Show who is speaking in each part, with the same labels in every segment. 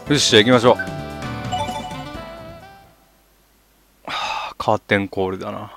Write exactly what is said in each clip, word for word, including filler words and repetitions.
Speaker 1: よし、じゃあ行きましょう。はあ、カーテンコールだな。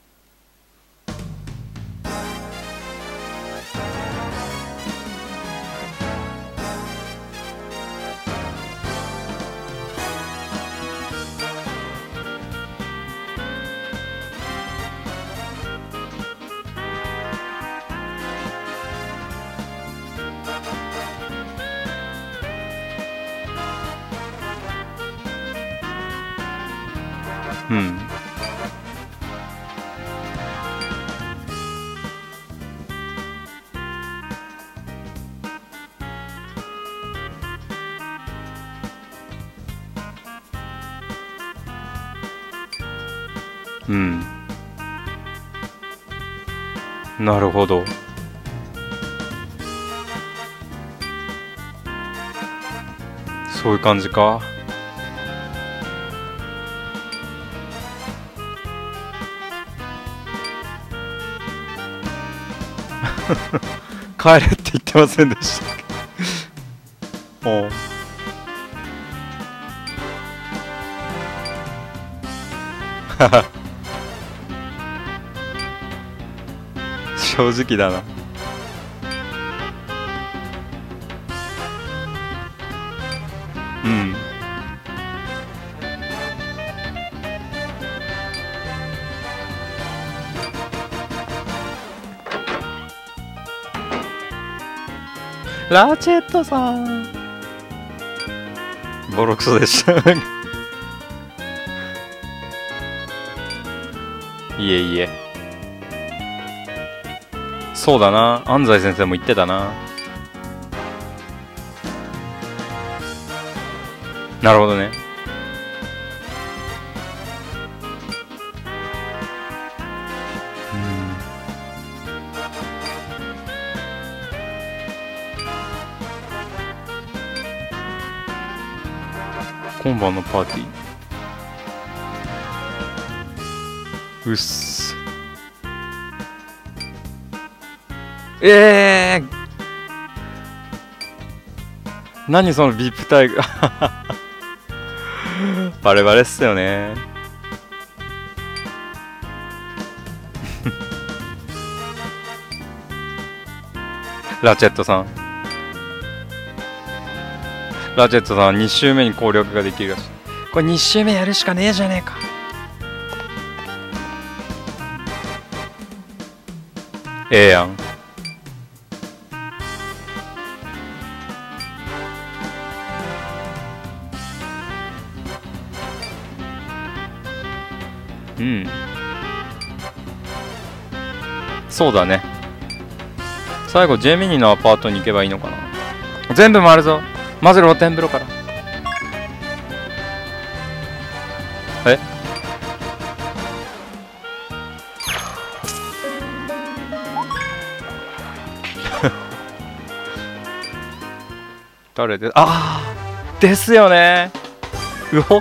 Speaker 1: うん。うん。なるほど。そういう感じか。帰れって言ってませんでしたっけ？おう。正直だな。うん。ラチェットさん。ボロクソでした。いえいえ。そうだな。安西先生も言ってたな。なるほどね。今晩のパーティー。うっす。ええー、何そのビープタイガー。バレバレっすよね。ラチェットさん。ラチェットさんに周目に攻略ができるらしい。これに周目やるしかねえじゃねえか。ええやん。うん。そうだね。最後ジェミニのアパートに行けばいいのかな。全部回るぞ。まず露天風呂から。え誰で、ああですよね。うほ。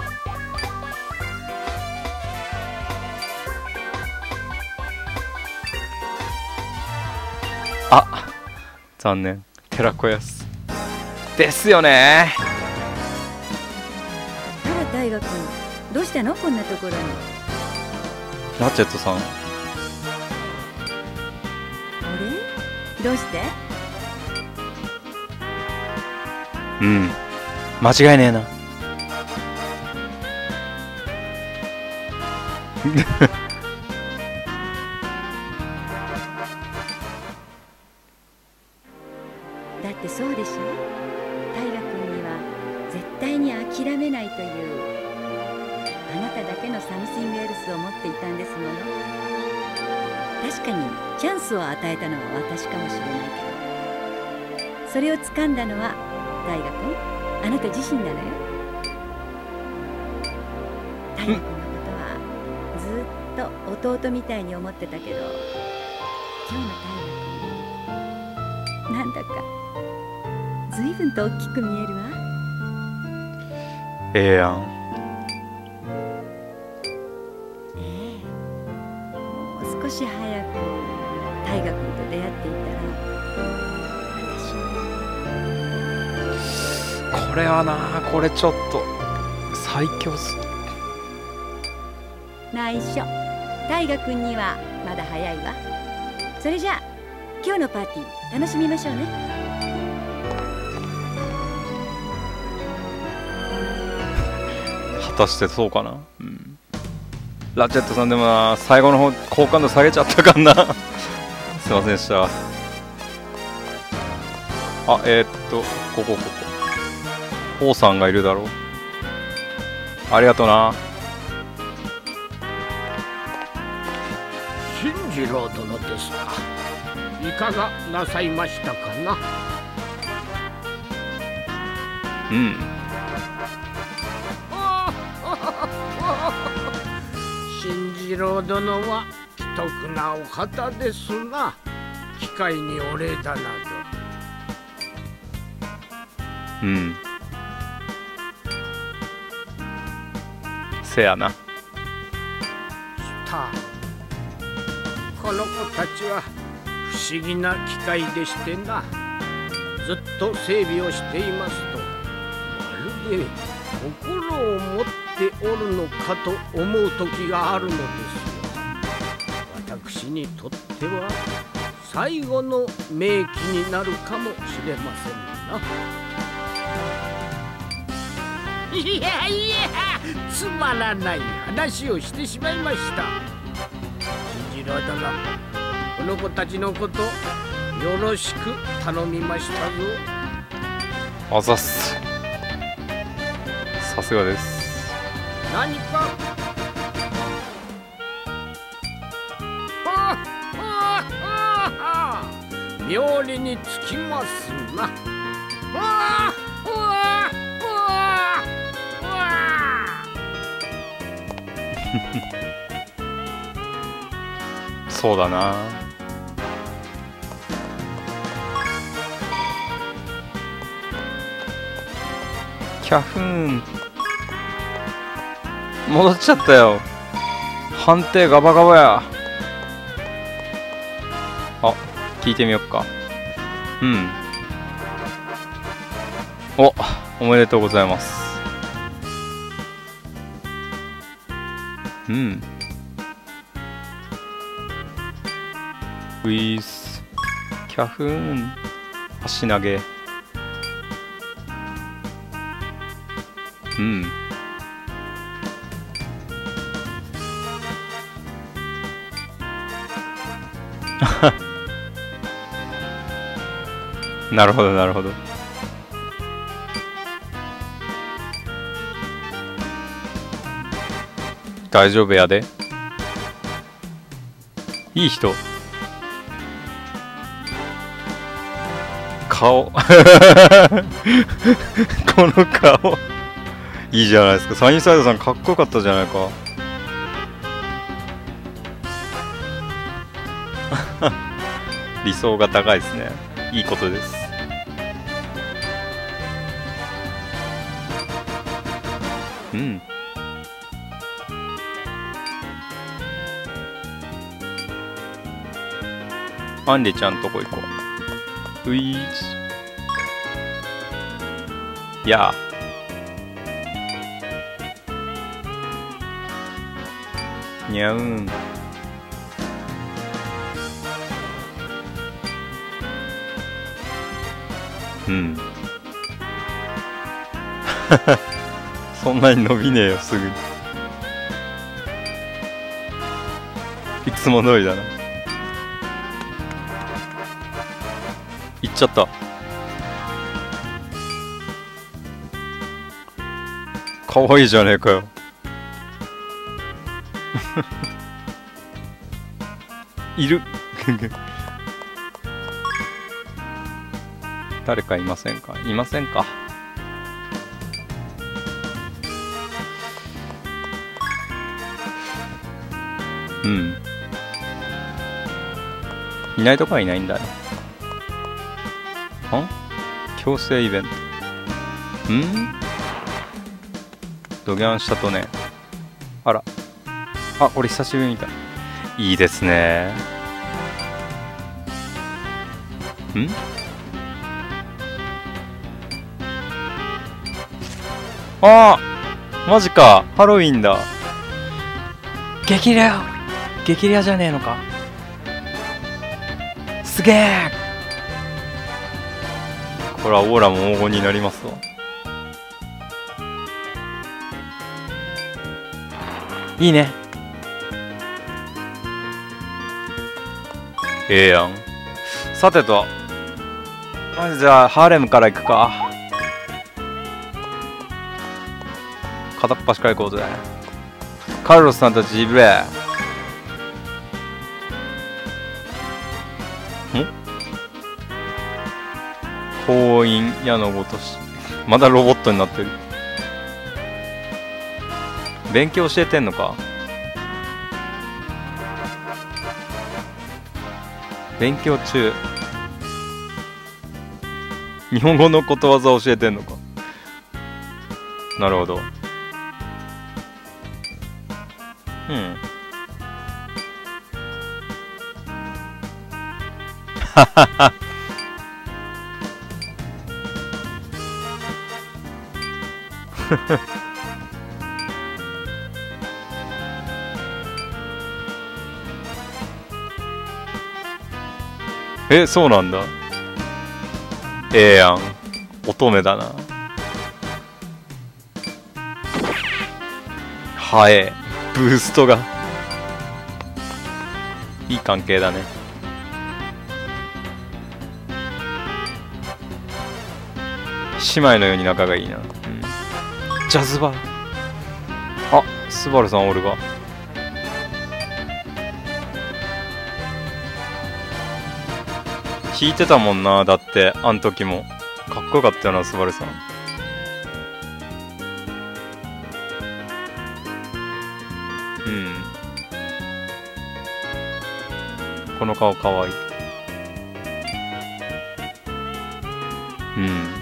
Speaker 1: あ、残念。寺子屋すですよね。
Speaker 2: あら大河君、どうしたのこんなところに。
Speaker 1: ラチェットさん。あ
Speaker 2: れどうして。
Speaker 1: うん、間違いねえな。
Speaker 2: だってそうでしょ。平君には絶対に諦めないというあなただけのサムシングエルスを持っていたんですもの。確かにチャンスを与えたのは私かもしれないけど、それを掴んだのは大河君、あなた自身なのよ。大河君のことはずっと弟みたいに思ってたけど、今日の大河君なんだか随分と大きく見えるわ。
Speaker 1: ええやん。
Speaker 2: ねえ、もう少し早く大河君と出会っていたら、私も。
Speaker 1: ここれはな、これちょっと最強っす。
Speaker 2: 内緒、大河君にはまだ早いわ。それじゃあ今日のパーティー楽しみましょうね。
Speaker 1: 果たしてそうかな。うん、ラチェットさんでもな、最後の方好感度下げちゃったかなすいませんでした。あ、えー、っとここここ王さんがいるだろう。ありがとうな。
Speaker 3: 新次郎殿ですか。いかがなさいましたかな。
Speaker 1: うん。
Speaker 3: 新次郎殿は奇特なお方ですな。機会にお礼だなど。
Speaker 1: うん。せやな。
Speaker 3: スター、この子たちは不思議な機械でしてな。ずっと整備をしていますと、まるで心を持っておるのかと思う時があるのですよ。私にとっては最後の名機になるかもしれませんな。いやいや、つまらない話をしてしまいました。新次郎殿、この子たちのことよろしく頼みましたぞ。
Speaker 1: あざっす。さすがです。
Speaker 3: 何かああああ、妙理につきますな。あああ
Speaker 1: そうだな。キャフーン戻っちゃったよ。判定ガバガバや。あ、聞いてみよっか。うん。お、おめでとうございます。うん。ウィースキャフーン足投げ。うん。なるほどなるほど。大丈夫やで。いい人。顔この顔いいじゃないですか。サニーサイドさんかっこよかったじゃないか。理想が高いですね。いいことです。うん。アンリちゃんとこ行こう。ういーす。やあ。にゃうん。うん。そんなに伸びねえよ、すぐに。いつも通りだな。行っちゃった。かわいいじゃねえかよ。いる。誰かいませんか。いませんか。うん。いないとこはいないんだね。ん？強制イベント。ん？ドギャンしたとね。あら。あ、これ久しぶりに見た。いいですね。ん？ ああマジか、ハロウィンだ。激レア激レアじゃねえのか。すげえ。これはオーラも黄金になりますわ。いいね。ええやん。さてと、まずじゃあハーレムから行くか。片っ端から行こうぜ。カルロスさんたちジブレ。ん封印矢のごとし。まだロボットになってる。勉強教えてんのか。勉強中。日本語のことわざ教えてんのか。なるほど。うんはははえ、そうなんだ。ええやん。乙女だな。はえ。ブーストが。いい関係だね。姉妹のように仲がいいな。うん、ジャズバー。あ、スバルさんおるが。弾いてたもんな。だってあん時もかっこよかったよな、スバルさん。うん、この顔かわいい。うん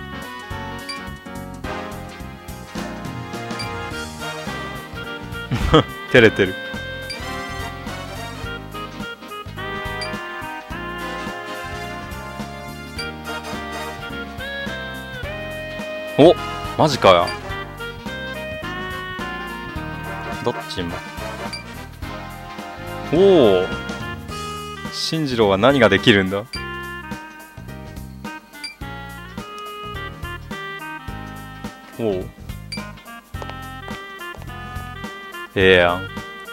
Speaker 1: 照れてる。お、マジかよ。どっちも。おお、進次郎は何ができるんだ。おお、ええやん。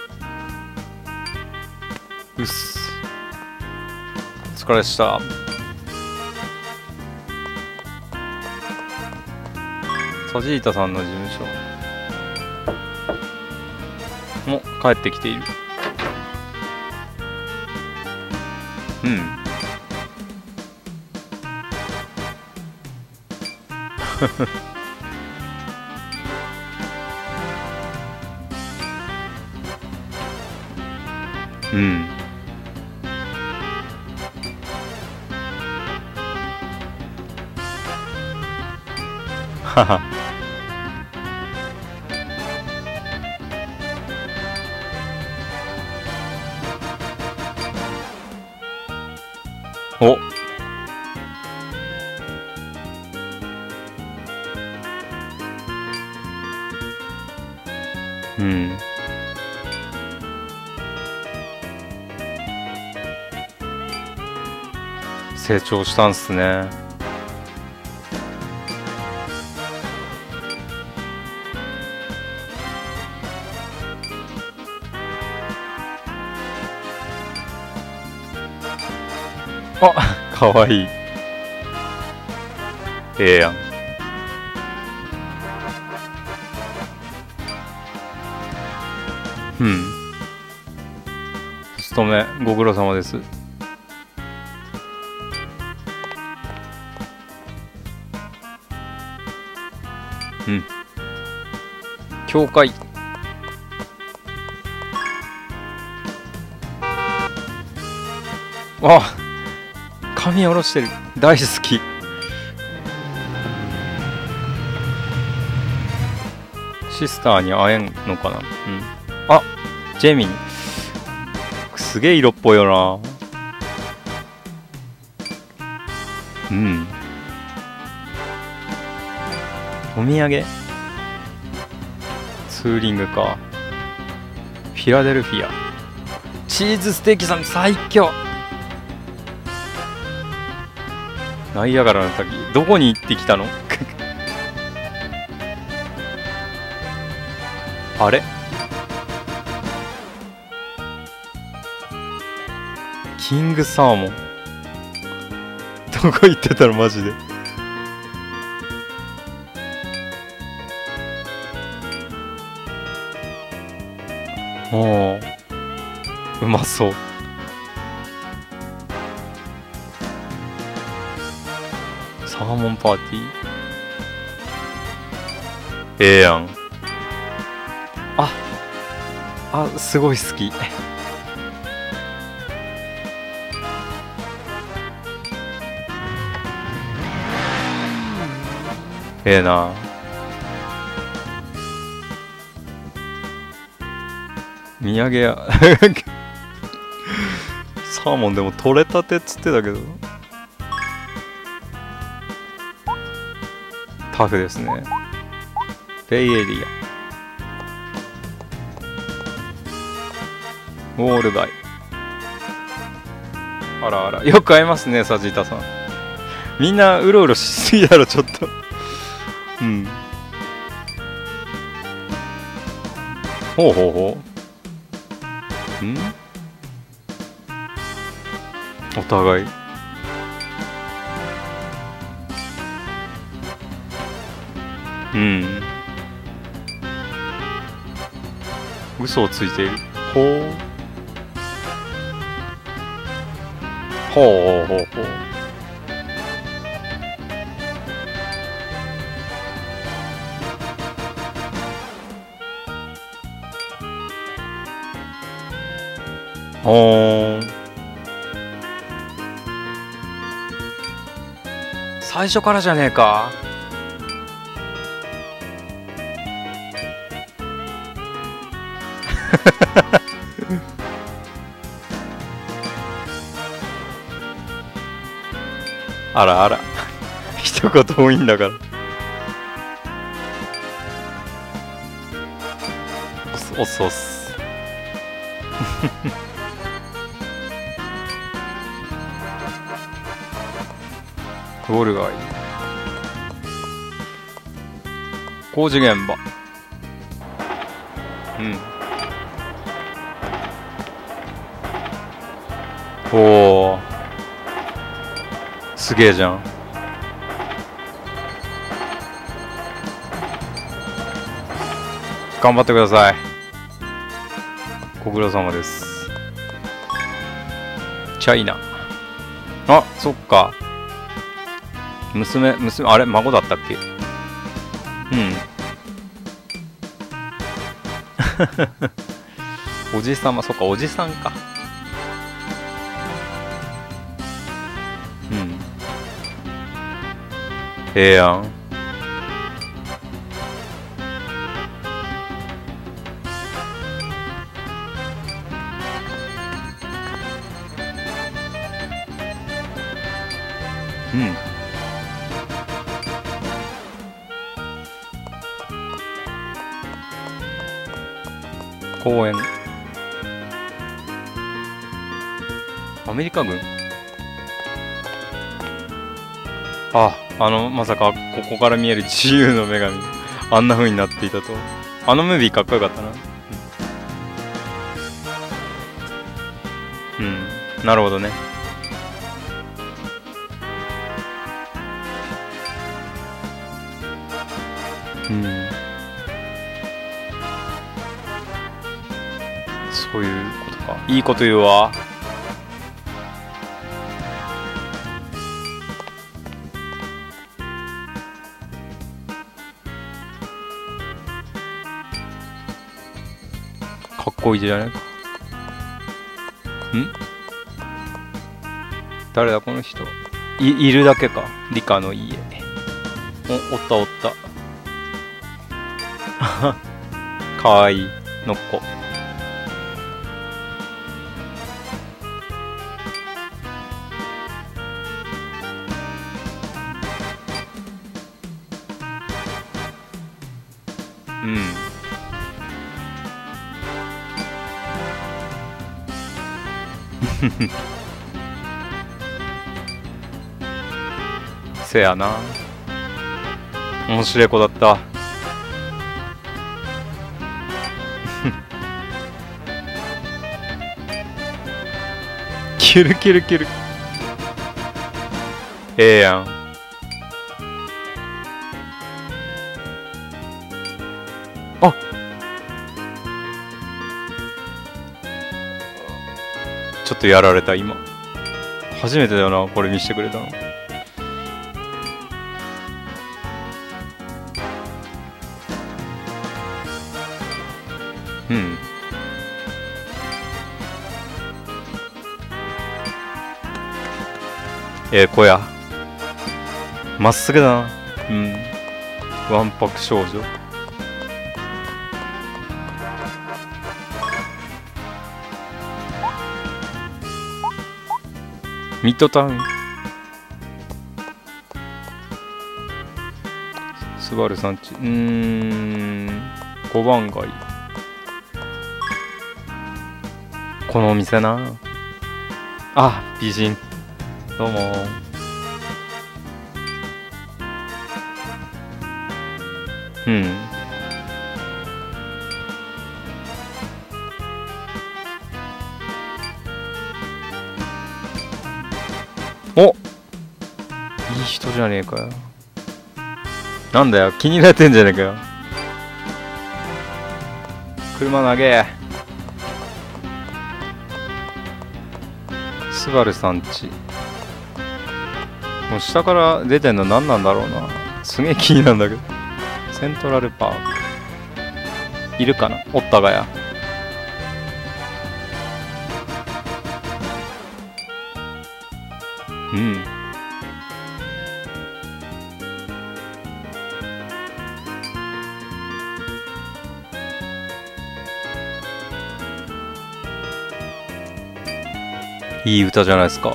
Speaker 1: うっす、お疲れでした。サジータさんの事務所も帰ってきている。うんうんははお、うん、成長したんすね。あ、かわいい。ええやん。うん。勤めご苦労様です。うん。教会。あ、髪下ろしてる。大好き。シスターに会えんのかな。うん。あ、ジェミニ。すげえ色っぽいよな。うん。お土産。 ツーリングか。フィラデルフィア。チーズステーキさん最強。ナイアガラの滝、どこに行ってきたのあれ、キングサーモンどこ行ってたのマジで。おー、うまそう。サーモンパーティー、ええやん。ああ、すごい好き。ええな。土産屋サーモンでも取れたてっつってたけど、タフですね。ベイエリア、ウォール街。あらあら、よく会いますね、サジータさん。みんなうろうろしすぎだろ、ちょっと。うん。ほうほうほう。ん？お互い。うん。嘘をついている。ほう。ほうほうほうほう。ほーん。最初からじゃねえか。あらあら一言多いんだから。おすおすおすゴール街、工事現場。うん。おー、すげえじゃん。頑張ってください。ご苦労様です。チャイナ。あ、そっか。娘、娘、あれ孫だったっけ。うんおじさま、そっか、おじさんか。うん。ええやん。うん。公園。アメリカ軍。あ、あの、まさか、ここから見える自由の女神。あんな風になっていたと。あのムービーかっこよかったな。うん。うん、なるほどね。うん。そういうことか。いいこと言うわ。かっこいいじゃないか。ん？誰だこの人。い、いるだけか。理科の家。お、おったおった。かわいい。のっこ。うん。 せやな。面白い子だった。キルキルキル。ええやん。あ、ちょっとやられた今。初めてだよな、これ見せてくれたの。うん。ええ子や。まっすぐだな。うん。わんぱく少女。ミッドタウン。スバルさんち。うーん。ごばん街。このお店な。あ、美人。どうも。うん。お、いい人じゃねえかよ。なんだよ、気に入られてんじゃねえかよ。車投げ。スバルさんち。もう下から出てんの何なんだろうな。すげえ気になるんだけど。セントラルパーク。いるかな、おったがや。うん。いい歌じゃないですか。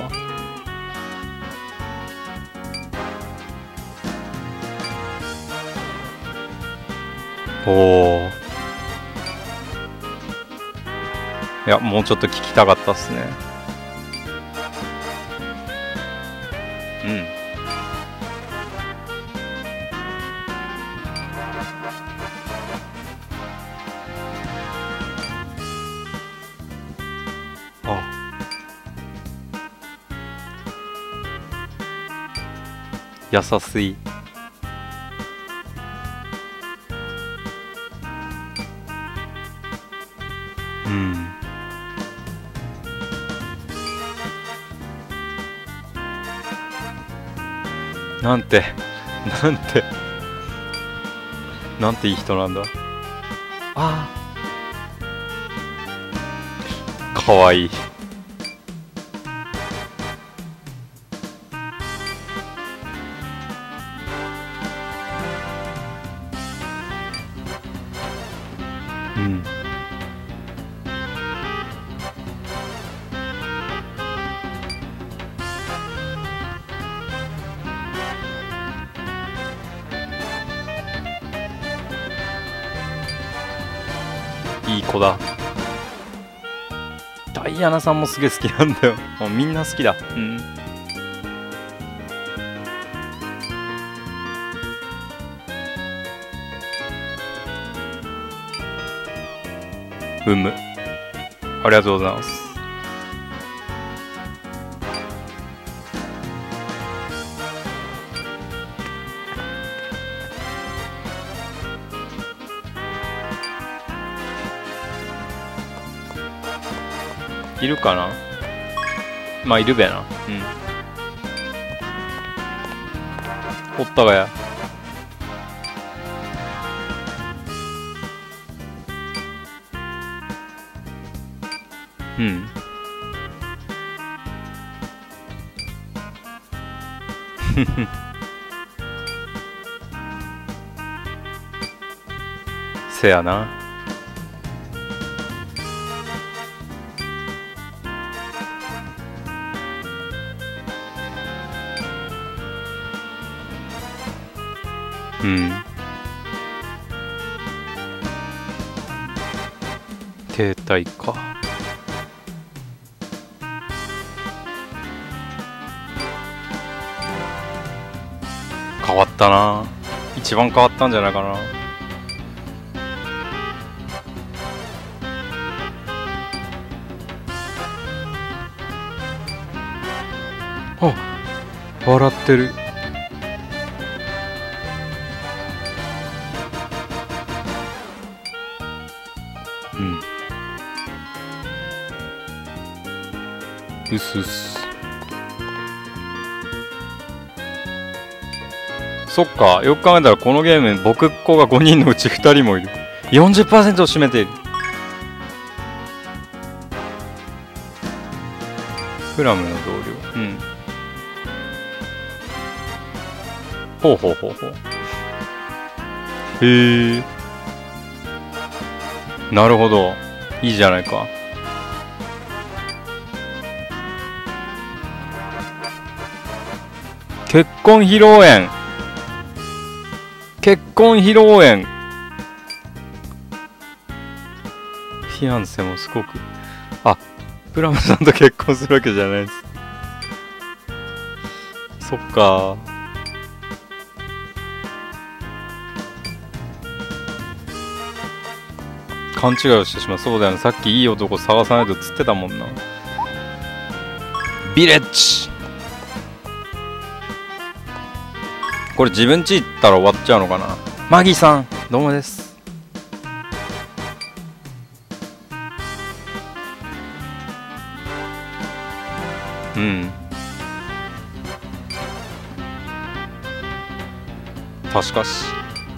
Speaker 1: おお。いや、もうちょっと聞きたかったっすね。うん。あ。優しい。うん。なんて、なんて、なんていい人なんだ。ああ。かわいい。うん。いい子だ。ダイアナさんもすげえ好きなんだよ。もうみんな好きだ。うん。うむ。ありがとうございます。いるかな。まあいるべな。うん。おったがや。うん。せやな。うん。停滞か。 ったな。一番変わったんじゃないかな。あ、笑ってる。うん。うすうす。そっか、よく考えたらこのゲーム僕っ子がごにんのうちふたりもいる。 よんじゅっパーセント を占めている。フラムの同僚。うん。ほうほうほうほう。へえ。なるほど。いいじゃないか。結婚披露宴。結婚披露宴。フィアンセもすごく。あ、プラムさんと結婚するわけじゃないです。そっか。勘違いをしてしまう。そうだよね。さっきいい男探さないとつってたもんな。ビレッジ。これ自分家行ったら終わっちゃうのかな。マギーさん、どうもです。うん。確かし。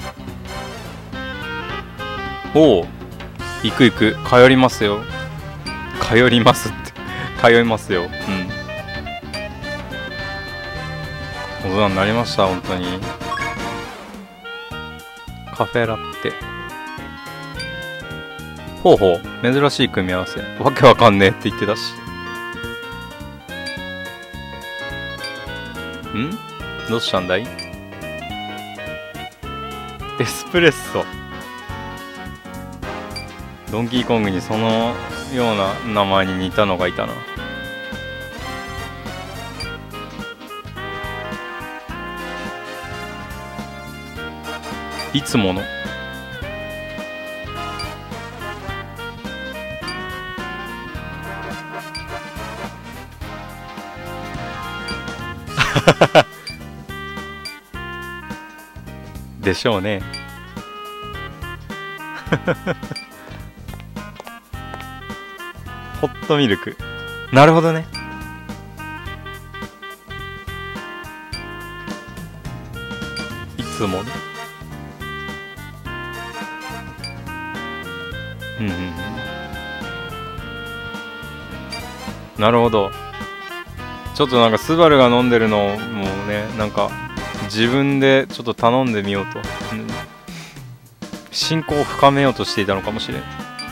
Speaker 1: おお。行く行く。通りますよ。通りますって。通いますよ。うん。お世話になりました、本当に。カフェラテ。ほうほう。珍しい組み合わせ。わけわかんねえって言ってたし。ん？どうしたんだい？エスプレッソ。ドンキーコングにそのような名前に似たのがいたな。いつもの。でしょうね。ホットミルク。なるほどね。いつもね。うんうんうん。なるほど。ちょっとなんかスバルが飲んでるのをもうね、なんか自分でちょっと頼んでみようと、うん、親交を深めようとしていたのかもしれん。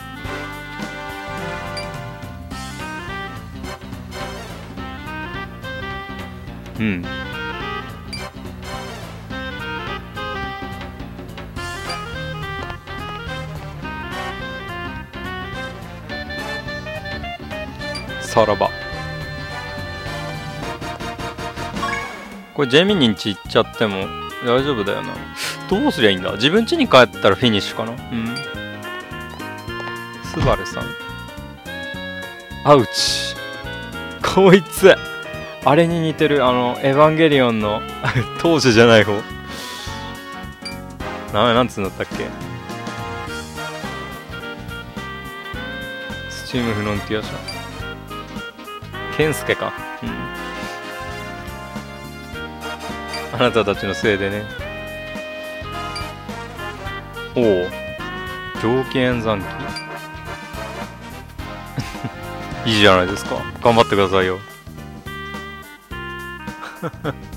Speaker 1: うん。さらば。これジェミニン家行っちゃっても大丈夫だよな。どうすりゃいいんだ。自分家に帰ったらフィニッシュかな。うん。スバルさん。アウチ。こいつあれに似てる。あのエヴァンゲリオンの当時じゃない方。名前なんつうんだったっけ。スチームフロンティア社。ケンスケか。うん。あなたたちのせいでね。おお。蒸気演算機。いいじゃないですか。頑張ってくださいよ。